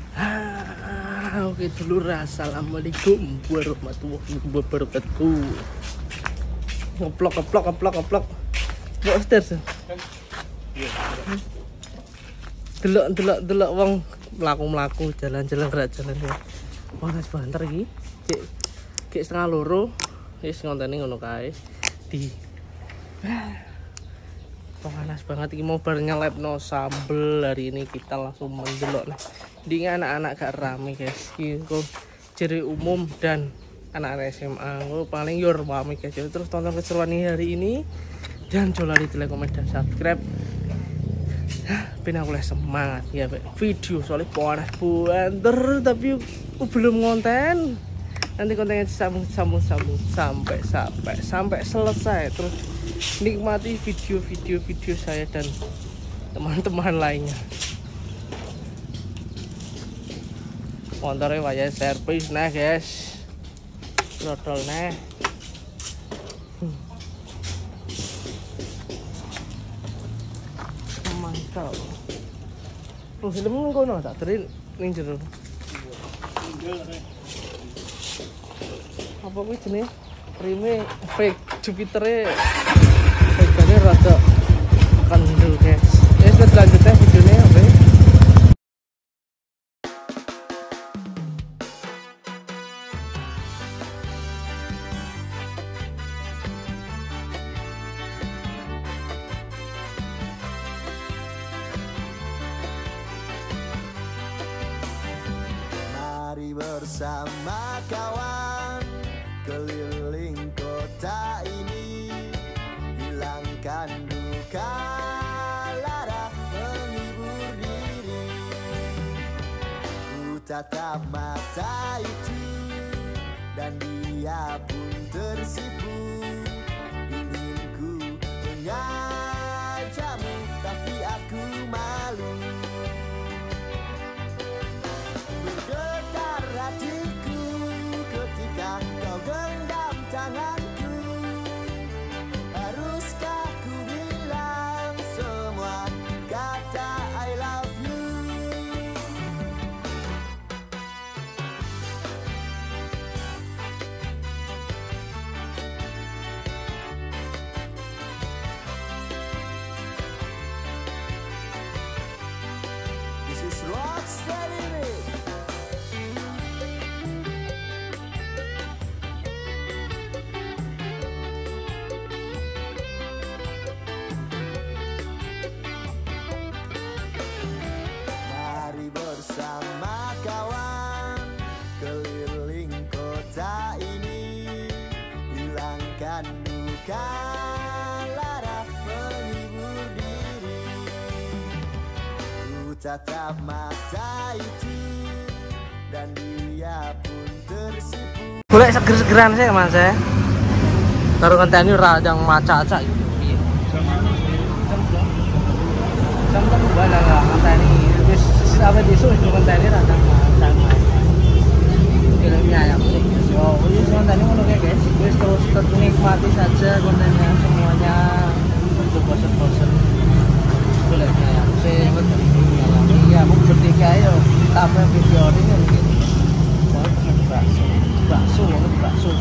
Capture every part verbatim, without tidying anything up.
Ah, oke dulu, assalamualaikum warahmatullahi wabarakatuh. Ngeplok ngeplok ngeplok ngeplok. Poster sih. Delok delok delok wong mlaku-mlaku jalan-jalan gerak jalan ya. Panas banter iki. Cek cek setengah loro wis ngonteni ngono kae. Di panas banget iki, mau bar nyelepno sambel. Hari ini kita langsung mendelok nih. Di anak-anak gak rame guys. Iki kok ciri umum dan anak-anak S M A. Kok paling yo rame guys. Terus tonton keseruan hari ini. Jangan lupa like, komen dan subscribe. Ben aku leh semangat ya video soalnya panas banter tapi aku belum konten. Nanti kontennya sambung sambung sambung sampai sampai sampai selesai. Terus nikmati video-video video saya dan teman-teman lainnya. Motornya wajah servis nah guys, throttle nah. Hmm. Mantap. Oh film kono tak terin ning jero. Apa kuwi jenenge? Prime fake Jupiter-e. Harganya rada kendel guys. Ya sudah selanjutnya videonya apa? Mari bersama kawan keliling kota ini, hilangkan duka lara, menghibur diri. Ku tatap mata itu dan dia pun tersipu. Ingin ku mengajakmu tapi aku malu. Bergetar hatiku ketika kau genggam tanganku. Haruskah ku bilang semua kata I love you? This is Rocksteady Mix. Bersama kawan keliling kota ini, hilangkan duka lara, menghibur diri. Ku tatap mata itu dan dia pun tersipu. Golek seger-segeran sih mas ya. Karo ngenteni ora yang maca-maca gitu. Piye? Jam tak bala lah ngenteni. Wis sampai besok itu ngenteni ra tak maca. Filmnya ayam sih. Yo, wis ngenteni ngono kae guys. Wis terus tetep nikmati saja kontennya semuanya. Untuk bosan-bosan. Goleknya ayam sih ngenteni. Iya, aku bertiga yo. Tambah video ini mungkin. Mau bakso. Bakso, bakso.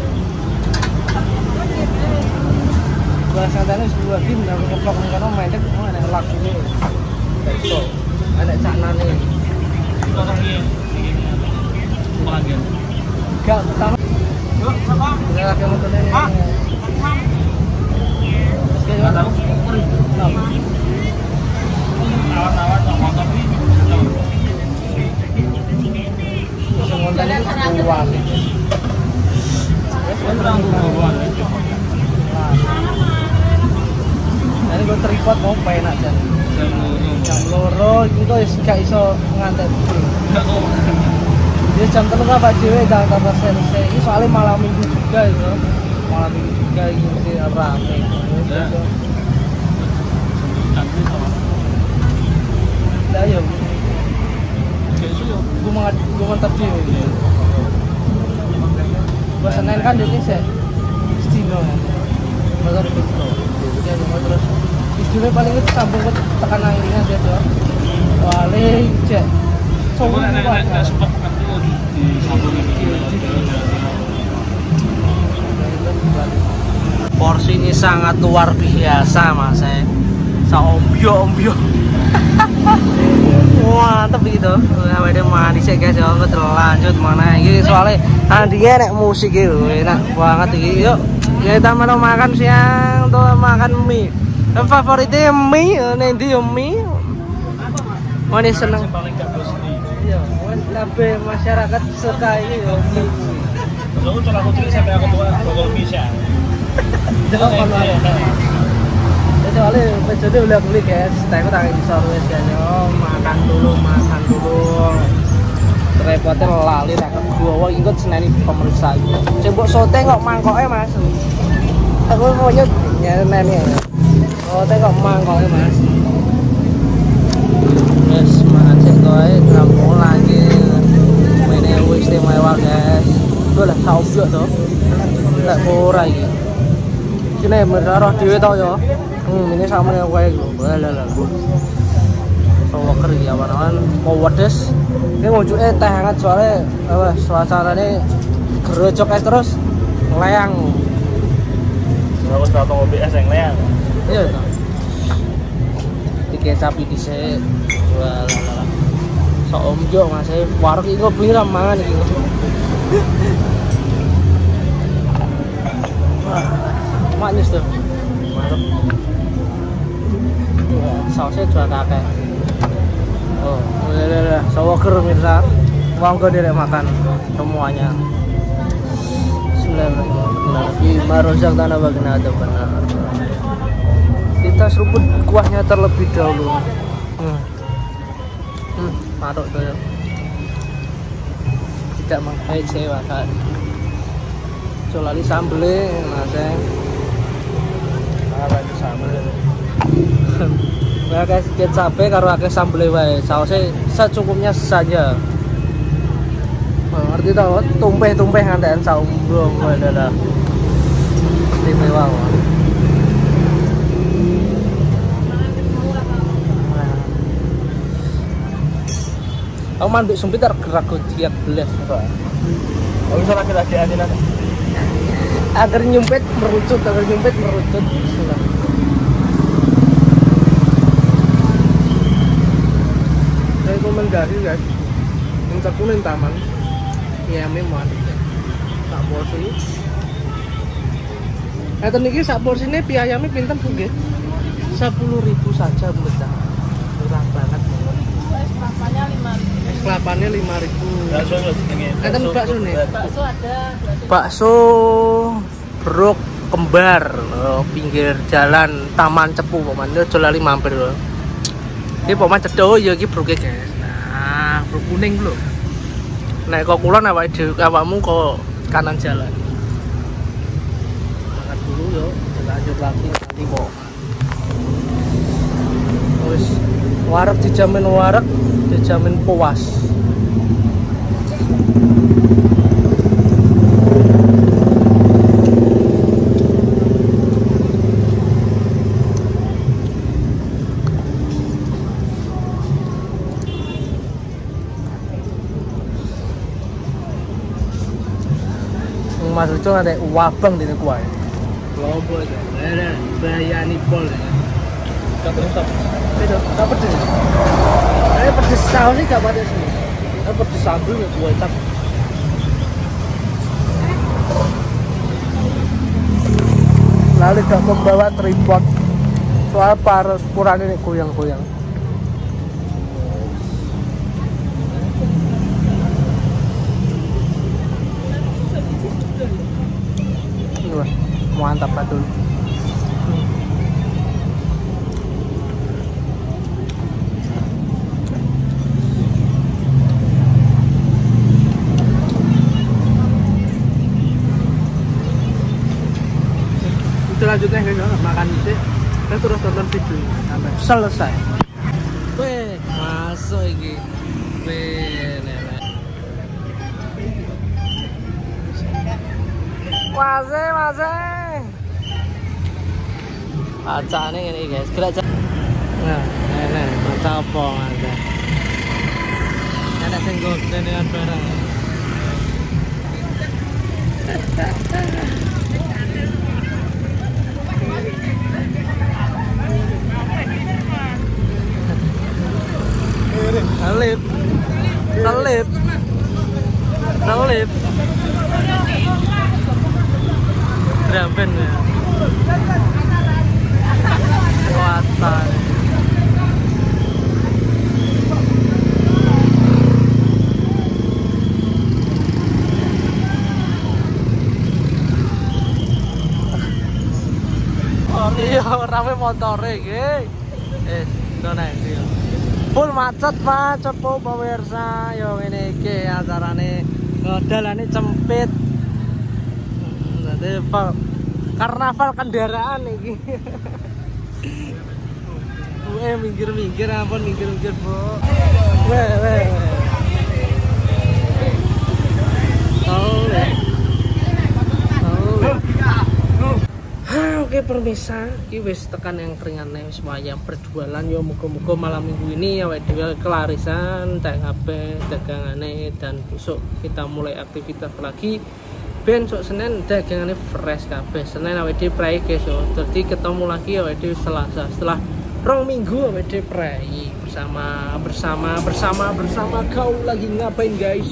Gua santane sebuah game nang ngeplok nang kono main dek ana lagu ini. Bakso. Ada canane. Orang iki iki bagian. Gak pertama. Yuk, sapa? Ya lagi motornya. Ah. Sekali tahu. Awat-awat motor iki. Semuanya keluar. Wes terang keluar. Jadi gue tripod mau main aja. Jam loro itu gak iso ngantek. Dia jam telu apa dhewe jangan tambah sense. Ini soalnya malam minggu juga itu. Malam minggu juga ini mesti rame. Lah yo. Gue mau gue mantap dhewe. Gue Senin kan jadi sih Stino ya. Motor Stino. Jadi mau terus Stino paling itu sambung ke tekan anglingan dia tuh. Paling cek Soalnya nek nek nek sempat aku di sambung porsi ini sangat luar biasa mas saya saombyo ombyo wah tapi gitu sampai dia manis ya guys ya nggak terlanjut mana ini soalnya tadinya nek musik gitu enak banget ini yuk kita mau makan siang tuh makan mie yang favoritnya mie nanti mie mau nih seneng iya lebih masyarakat suka ini ya mie aku coba aku tulis sampai aku buat Google bisa jangan kono soalnya penjadi udah beli guys tapi tak bisa wes kan yo makan dulu makan dulu repotnya lali tak gua ikut seneni pemeriksa coba sote kok mangkoknya mas aku mau nyet nyeneni sote kok mangkoknya mas yes makan cek kowe kamu lagi ini istimewa guys itu lah saus tuh tak kurang ya sini merah dewe tau ya hmm ini sama yang kayak gitu lala so kering ya kawan mau wedes ini wujudnya teh hangat soalnya apa suasananya gerojok es terus leang aku tahu tong O B S yang leang iya tuh dikecapi di sini lala so omjo mas saya warung ini kopi mangan ini manis tuh mantap sausnya juga kakek oh udah sawoker mirsa monggo deh makan semuanya Bismillahirrahmanirrahim marozak tanah bagina ada benar kita seruput kuahnya terlebih dahulu hmm. Hmm, marok tuh ya tidak mengecewakan solali sambelnya masih apa itu sambel kayak sedikit cabai karo akeh sambel wae sausnya secukupnya saja ngerti tau tumpeh-tumpeh ngantekan saumbong adalah istimewa aku manduk sempit tergerak diet beles kalau bisa laki-laki aja nanti agar nyumpet merucut agar nyumpet merucut bismillah rekomendasi guys yang terkunin taman ya memang sak porsi nah ini sak porsi ini biayanya pinten nggih sepuluh ribu saja bocah murah banget es kelapanya lima ribu es kelapanya lima ribu bakso jenenge bakso bakso nih bakso ada bakso Brok Kembar oh, pinggir jalan Taman Cepu pokoknya aja lali mampir loh ini pokoknya cedo ya ini broke guys nah brok kuning loh nek kok kulon awake dhewe awakmu kok kanan jalan makan dulu yo lanjut lagi nanti kok wis wareg dijamin wareg dijamin puas Mas Uco ada wabang di kuah. Lobo itu, ada bayani pol. Gak pedes apa? Itu, gak pedes. Ada pedes saus sih gak pedes sih. Ada pedes sambal ya kuah hitam. Lalu gak membawa tripod. Soal para ukuran ini goyang-goyang. Mantap betul. Selanjutnya guys, makan itu kita terus tonton video sampai selesai. Weh, masuk iki. Weh, nenek. Mase, mase. Acane ngene iki guys, gerak. Nah, nenek, mata apa mase. Nenek sing goten dengan barang. Salib. Salib. Salib. Draben ya. Kuatan. Iya, rame motore iki. Eh, nona iki. Full macet, macet po pemirsa. Yo ngene iki acarane dalane cempit. Nanti karnaval kendaraan iki. Gue minggir-minggir ampun minggir-minggir, Bro. Weh, weh. Oh, weh. Oke pemirsa, iki wis tekan yang keringannya wis wayah berjualan yo muga-muga malam minggu ini ya dhewe kelarisan tak H P dagangane dan besok kita mulai aktivitas lagi. Ben sok Senin dagangane fresh kabeh. Senin awake dhewe prei guys yo. Dadi ketemu lagi awake dhewe Selasa setelah rong minggu awake dhewe prei bersama bersama bersama bersama kau lagi ngapain guys?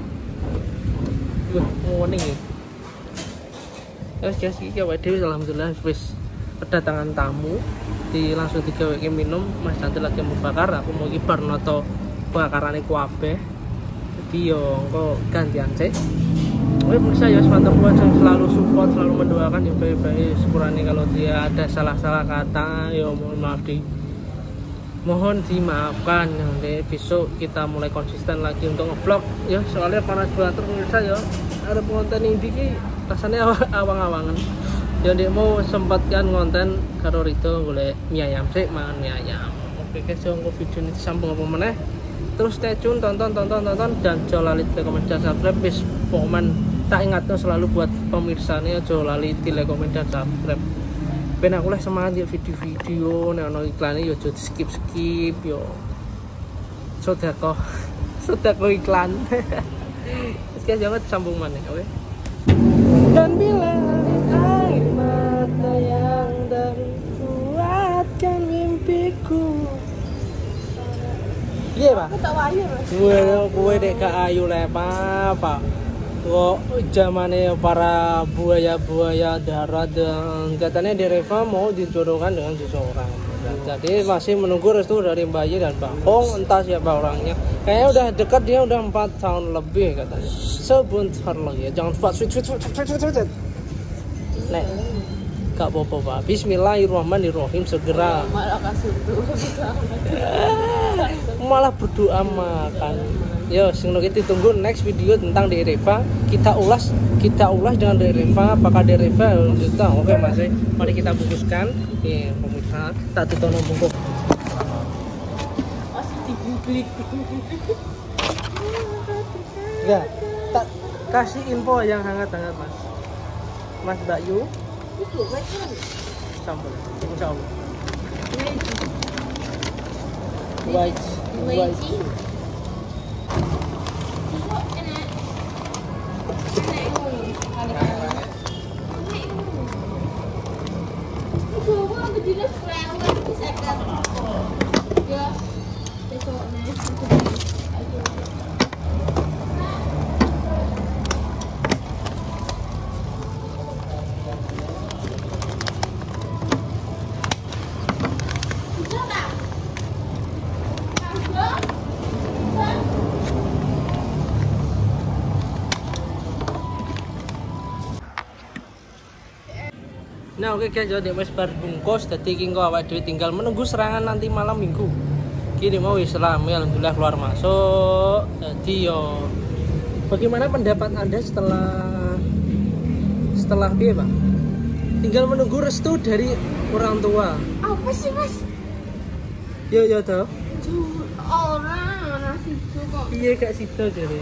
Wah, warning ya. Terus guys, iki awake dhewe alhamdulillah wis kedatangan tamu. Di langsung digaweke minum, Mas Cantik lagi mau bakar, aku mau iki bar noto bakarane kabeh. Jadi yo engko gantian sih. Oke pemirsa ya mantap buat selalu support, selalu mendoakan ya baik-baik. Sepurane kalau dia ada salah-salah kata, ya mohon maaf di mohon dimaafkan. Nanti besok kita mulai konsisten lagi untuk ngevlog ya, soalnya panas banget pemirsa ya. Ada konten ini ki rasanya awang-awangan. Jadi mau sempatkan konten karo Rito golek mie ayam sih, mangan mie ayam. Oke guys, jangan video ini sambung apa meneh. Terus stay tune, tonton tonton tonton dan jangan lali like, comment, dan subscribe. Bis pokoknya tak ingat tuh selalu buat pemirsa nih jangan lali like, comment, dan subscribe. Ben aku lah semangat ya video-video nek ono iklane yo aja skip-skip yo. Sodako. Sodako iklan. Guys, jangan sambung maneh, oke? Okay? Dan bila air mata yang kuatkan mimpiku. Iya, Pak. Aku tak wayu, Mas. Gue gue dek ke ayu lepa, Pak. Kok zamannya para buaya-buaya darat dan katanya Dereva mau dijodohkan dengan seseorang. Jadi masih menunggu restu dari Mbak Ye dan Bang Hong, entah siapa orangnya. Kayaknya udah dekat, dia udah empat tahun lebih katanya. Sebentar lagi ya, jangan cepat, sweet, sweet, sweet, sweet, sweet, sweet. Nek, gak apa-apa Pak. Bismillahirrahmanirrahim segera. Malah kasih Malah berdoa makan. Yo, sing kita tunggu next video tentang Dereva. Kita ulas, kita ulas dengan Dereva. Apakah Dereva juta? Oke Mas, mari kita bungkuskan. Oke, pemirsa, tak tutup bungkus. masih digublik. Ya, tak kasih info yang hangat-hangat Mas. Mas Bayu. Itu macam Sambal. Insyaallah. White. White. White. Nah oke okay, guys, jadi mas bar bungkus, jadi kingko awak dhewe tinggal menunggu serangan nanti malam minggu. Kini mau Islam, alhamdulillah keluar masuk. Jadi yo, bagaimana pendapat anda setelah setelah dia Pak? Tinggal menunggu restu dari orang tua. Apa sih Mas? Yo yo tau. Orang anak situ kok. Iya kak situ jadi.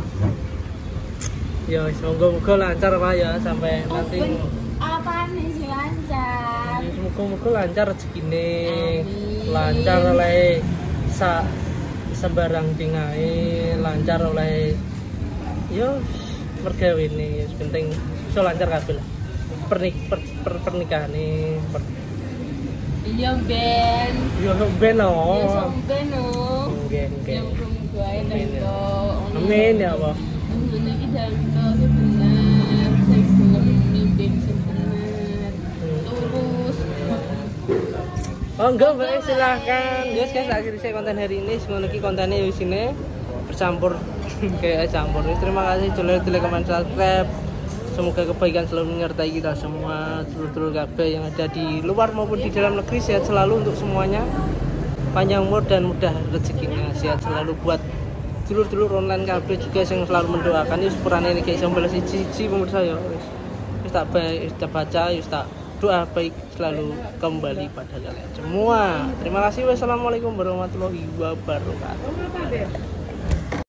Yo semoga-moga lancar Pak ya sampai Oh, nanti. apa nih sih lancar? Semoga-moga lancar rezekine, Amin. lancar oleh sa sembarang dingai lancar oleh yo mergawe ini penting iso lancar kabeh lah. Pernik per, per, pernikahan ini per, Iya Ben. yo ben Iya oh. sampai no. Oke oke. Yang muga Amin, ya. itu. Amin ya Allah. Ini kita itu sebenar, saya belum bimbing sebenar. Lurus. Oh enggak mbak, silahkan. Guys guys akhir saya konten hari ini semua lagi kontennya di sini bercampur kayak campur. Terima kasih sudah like, comment, subscribe. Semoga kebaikan selalu menyertai kita semua, dulur-dulur K B yang ada di luar maupun di dalam negeri. Sehat selalu untuk semuanya, panjang umur dan mudah rezekinya. Sehat selalu buat dulur-dulur online K B juga yang selalu mendoakan. Yus peran ini kayak sambil siji-siji pemirsa ya. Yus tak baik, yus tak baca, yus tak doa baik selalu kembali pada kalian semua. Terima kasih. Wassalamualaikum warahmatullahi wabarakatuh.